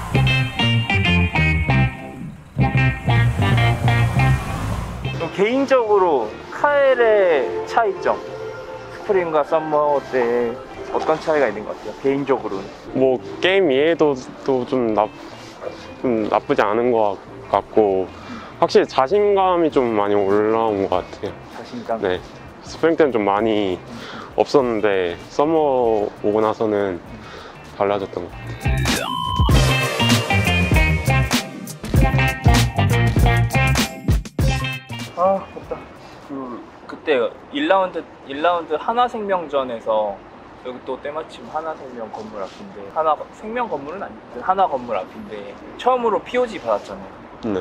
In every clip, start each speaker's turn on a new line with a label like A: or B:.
A: 그럼 개인적으로 카엘의 차이점, 스프링과 썸머 때 어떤 차이가 있는 것 같아요? 개인적으로는.
B: 뭐 게임 이해도도 좀 나쁘지 않은 것 같고, 확실히 자신감이 좀 많이 올라온 것 같아요.
A: 자신감?
B: 네, 스프링 때는 좀 많이 없었는데 서머 오고 나서는 달라졌던 것 같아요.
A: 아, 덥다. 그때 1라운드 하나생명전에서 여기 또 때마침 하나생명 건물 앞인데, 생명 건물은 아니고 하나 건물 앞인데 처음으로 POG 받았잖아요.
B: 네.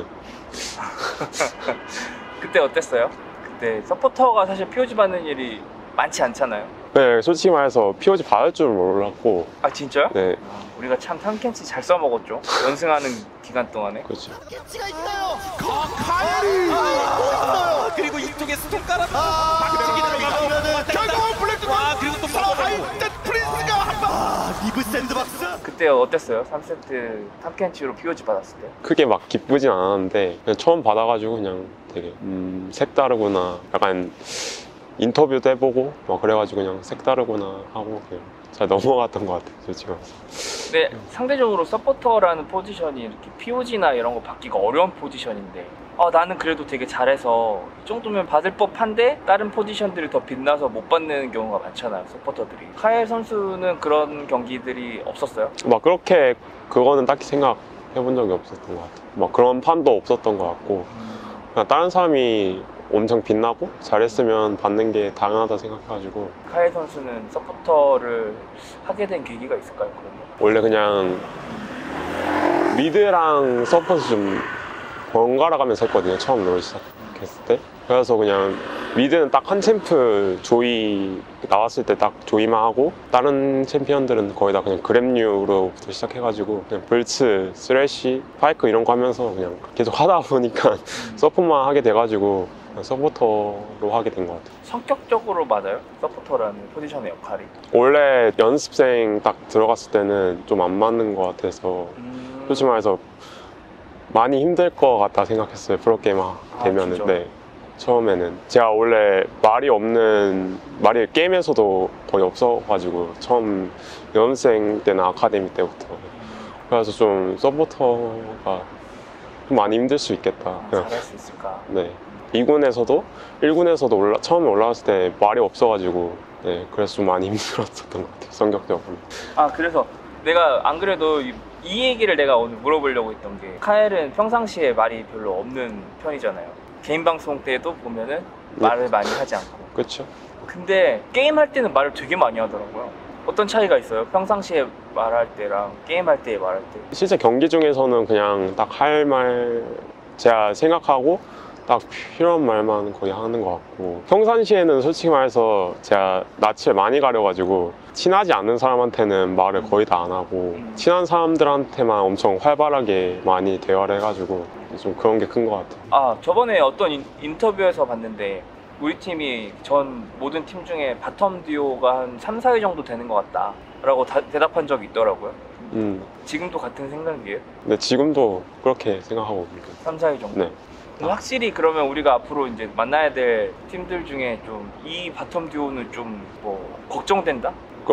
A: 그때 어땠어요? 그때 서포터가 사실 POG 받는 일이 많지 않잖아요.
B: 네, 솔직히 말해서 POG 받을 줄 몰랐고.
A: 아, 진짜요?
B: 네.
A: 우리가 참 탐켄치 잘 써먹었죠. 연승하는 기간 동안에.
B: 그렇죠.
C: 탐켄치가 있어요. 카엘이 있어요.
D: 그리고 이쪽에 스톱 깔아서
C: 박치기 들어가면은 결국은 블랙
D: 와, 그리고 또
C: 하이텐 프린스가 한방 리브 샌드박스.
A: 그때 어땠어요? 3세트 탐켄치로 POG 받았을 때?
B: 크게 막 기쁘진 않았는데 그냥 처음 받아가지고 그냥 되게 색다르구나, 약간 인터뷰도 해보고 막 그래가지고 그냥 색다르구나 하고 그냥 잘 넘어갔던 것 같아요, 솔직히 말해서.
A: 근데 상대적으로 서포터라는 포지션이 이렇게 POG나 이런 거 받기가 어려운 포지션인데, 나는 그래도 되게 잘해서 이 정도면 받을 법한데 다른 포지션들이 더 빛나서 못 받는 경우가 많잖아요, 서포터들이. 카엘 선수는 그런 경기들이 없었어요?
B: 막 그렇게 그거는 딱히 생각해본 적이 없었던 것 같아요. 막 그런 판도 없었던 것 같고, 그냥 다른 사람이 엄청 빛나고 잘했으면 받는 게 당연하다 생각해가지고.
A: 카엘 선수는 서포터를 하게 된 계기가 있을까요, 그러면?
B: 원래 그냥 미드랑 서폿을 좀 번갈아 가면서 했거든요, 처음 롤 시작했을 때. 그래서 그냥 미드는 딱 한 챔프 조이 나왔을 때 딱 조이만 하고, 다른 챔피언들은 거의 다 그냥 그랩류로부터 시작해가지고 그냥 불츠, 스래시, 파이크 이런 거 하면서 그냥 계속 하다 보니까 서폿만 하게 돼가지고 서포터로 하게 된 것 같아요.
A: 성격적으로 맞아요? 서포터라는 포지션의 역할이?
B: 원래 연습생 딱 들어갔을 때는 좀 안 맞는 것 같아서 솔직히 말해서 많이 힘들 것 같다 생각했어요, 프로게이머 되면은.
A: 진짜?
B: 네, 처음에는 제가 원래 말이 게임에서도 거의 없어가지고 처음 연습생 때나 아카데미 때부터. 그래서 좀 서포터가 좀 많이 힘들 수 있겠다.
A: 잘할 수 있을까?
B: 네, 2군에서도 1군에서도 처음에 올라왔을 때 말이 없어가지고, 네, 그래서 좀 많이 힘들었었던 것 같아요, 성격적으로.
A: 그래서 내가 안 그래도 이 얘기를 내가 오늘 물어보려고 했던 게, 카엘은 평상시에 말이 별로 없는 편이잖아요. 개인 방송 때도 보면은 말을 많이 하지 않고.
B: 그렇죠.
A: 근데 게임할 때는 말을 되게 많이 하더라고요. 어떤 차이가 있어요? 평상시에 말할 때랑 게임할 때 말할 때.
B: 실제 경기 중에서는 그냥 딱 할 말 제가 생각하고 딱 필요한 말만 거의 하는 것 같고, 평상시에는 솔직히 말해서 제가 낯을 많이 가려가지고 친하지 않는 사람한테는 말을 거의 다 안 하고 친한 사람들한테만 엄청 활발하게 많이 대화를 해가지고 좀 그런 게 큰 것 같아요.
A: 저번에 어떤 인터뷰에서 봤는데 우리 팀이 전 모든 팀 중에 바텀 듀오가 한 3, 4위 정도 되는 것 같다 라고 대답한 적이 있더라고요. 지금도 같은 생각이에요?
B: 네, 지금도 그렇게 생각하고 있는데.
A: 3, 4위 정도?
B: 네.
A: 확실히 그러면 우리가 앞으로 이제 만나야 될 팀들 중에 좀 이 바텀 듀오는 좀 뭐 걱정된다?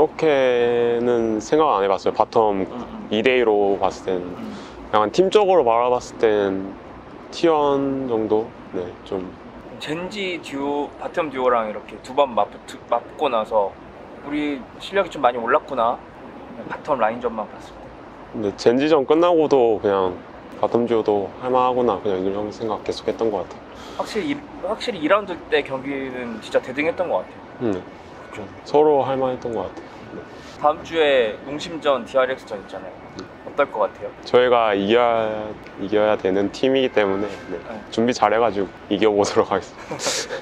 B: 그렇게는 생각 안 해봤어요. 바텀 2대2로 봤을 땐 약간 팀적으로 바라봤을 땐 T1 정도? 네, 좀.
A: 젠지 듀오, 바텀 듀오랑 이렇게 두 번 맞고 나서 우리 실력이 좀 많이 올랐구나, 바텀 라인전만 봤을 때.
B: 근데 젠지전 끝나고도 그냥 바텀 듀오도 할만하구나, 그냥 이런 생각 계속 했던 것 같아요.
A: 확실히 2라운드 때 경기는 진짜 대등했던 것 같아요.
B: 네. 서로 할만했던 것 같아요. 네.
A: 다음 주에 농심전, DRX전 있잖아요. 어떨 것 같아요?
B: 저희가 이겨야 되는 팀이기 때문에 준비 잘해가지고 이겨보도록 하겠습니다.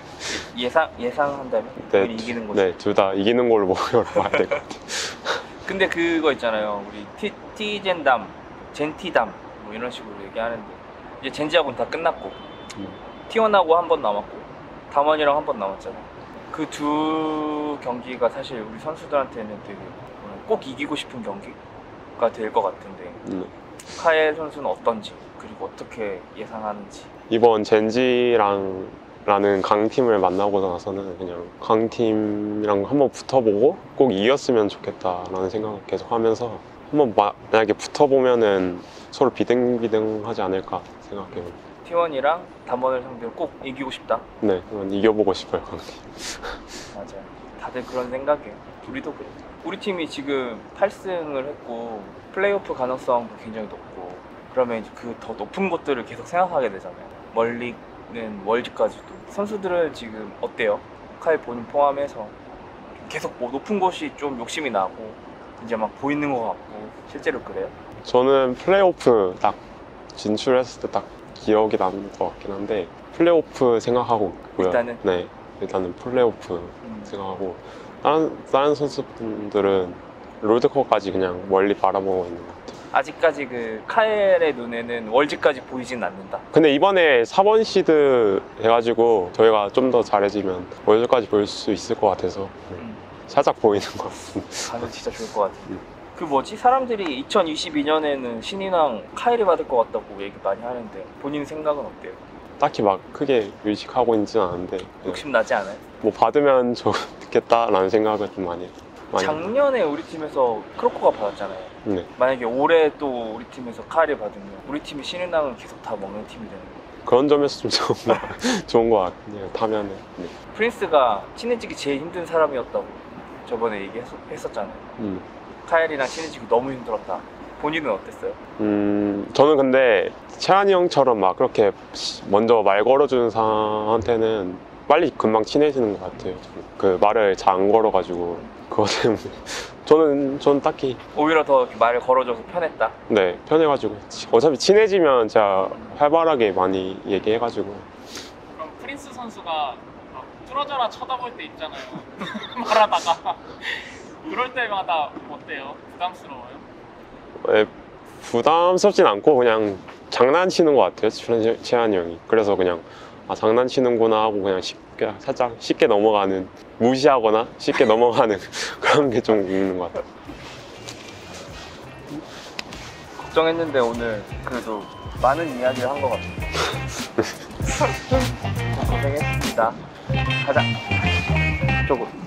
A: 예상한다면?
B: 네,
A: 우리 이기는 거죠?
B: 네, 둘 다 이기는 걸로 목표로 봐야 될 것 같아요.
A: 근데 그거 있잖아요, 우리 T젠담, 젠티담 뭐 이런 식으로 얘기하는데, 이제 젠지하고는 다 끝났고 T1하고 한 번 남았고 담원이랑 한 번 남았잖아요. 그 두 경기가 사실 우리 선수들한테는 되게 꼭 이기고 싶은 경기가 될 것 같은데 카엘 선수는 어떤지 그리고 어떻게 예상하는지.
B: 이번 젠지랑 라는 강팀을 만나고 나서는 그냥 강팀이랑 한번 붙어보고 꼭 이겼으면 좋겠다라는 생각을 계속 하면서 한번 만약에 붙어보면은 서로 비등비등하지 않을까 생각해요.
A: T1이랑 담원을 상대로 꼭 이기고 싶다.
B: 네, 한번 이겨보고 싶어요, 강팀.
A: 맞아요. 다들 그런 생각이에요. 우리도 그래. 우리 팀이 지금 8승을 했고 플레이오프 가능성도 굉장히 높고 그러면 이제 그 더 높은 것들을 계속 생각하게 되잖아요. 멀리는 월드까지도. 선수들은 지금 어때요? 카일 본인 포함해서 계속 뭐 높은 곳이 좀 욕심이 나고 이제 막 보이는 것 같고 실제로 그래요?
B: 저는 플레이오프 딱 진출했을 때 딱 기억이 나는 것 같긴 한데 플레이오프 생각하고 있고요.
A: 일단은?
B: 네, 일단은 플레이오프 생각하고 다른 선수분들은 롤드컵까지 그냥 멀리 바라보고 있는 것 같아요.
A: 아직까지 그 카엘의 눈에는 월드까지 보이진 않는다.
B: 근데 이번에 4번 시드 해가지고 저희가 좀 더 잘해지면 월드까지 볼 수 있을 것 같아서 살짝 보이는 것 같습니다.
A: 가면 진짜 좋을 것 같아. 그 뭐지? 사람들이 2022년에는 신인왕 카일이 받을 것 같다고 얘기 많이 하는데 본인 생각은 어때요?
B: 딱히 막 크게 의식하고 있지는 않은데
A: 욕심 나지 않아요?
B: 뭐 받으면 좋겠다라는 생각을 좀 많이 해요.
A: 작년에 우리 팀에서 크로코가 받았잖아요.
B: 네.
A: 만약에 올해 또 우리 팀에서 카일이 받으면 우리 팀이 신인왕을 계속 다 먹는 팀이 되는 거예요.
B: 그런 점에서 좀 좋은 것 같아요. 타면은. 네.
A: 프린스가 친해지기 제일 힘든 사람이었다고 저번에 얘기했었잖아요. 카일이랑 친해지기 너무 힘들었다. 본인은 어땠어요?
B: 저는 근데 채한이 형처럼 막 그렇게 먼저 말 걸어주는 사람한테는 빨리 금방 친해지는 것 같아요. 그 말을 잘 안 걸어가지고 그것 때문에 저는 딱히
A: 오히려 더 이렇게 말을 걸어줘서 편했다.
B: 네 편해가지고 어차피 친해지면 제가 활발하게 많이 얘기해가지고.
D: 그럼 프린스 선수가 막 뚫어져라 쳐다볼 때 있잖아요. 말하다가 그럴 때마다 어때요? 부담스러워요?
B: 네, 부담스럽진 않고 그냥 장난치는 것 같아요, 채한이 형이. 그래서 그냥 아 장난치는구나 하고 그냥 살짝 쉽게 넘어가는, 무시하거나 쉽게 넘어가는 그런 게 좀 있는 것 같아요.
A: 걱정했는데 오늘 그래도 많은 이야기를 한 것 같아요. 고생했습니다. 가자. 이쪽으로.